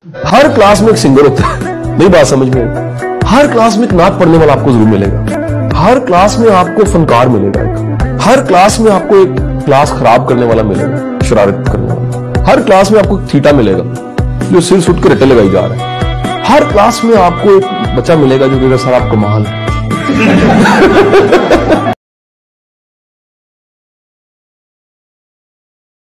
हर class में एक singer होता है, मेरी बात समझ में आई? हर क्लास में एक नाक पढ़ने वाला आपको जरूर मिलेगा, हर क्लास में आपको फनकार मिलेगा, हर क्लास में आपको एक क्लास खराब करने वाला मिलेगा, शरारत करने वाला, हर क्लास में आपको थीटा मिलेगा जो सिर सुट के रटे लगाई जा रहा है, हर क्लास में आपको एक बच्चा मिलेगा जो कहेगा सर आप कमाल